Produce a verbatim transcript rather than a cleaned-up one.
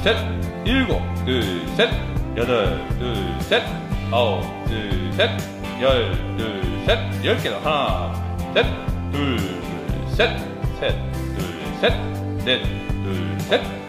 셋, 일곱, 둘, 셋, 여덟, 둘, 셋, 아홉, 둘, 셋, 열, 둘, 셋, 열 개 더. 하나, 셋, 둘, 둘, 셋, 셋, 둘, 셋, 넷, 둘, 셋,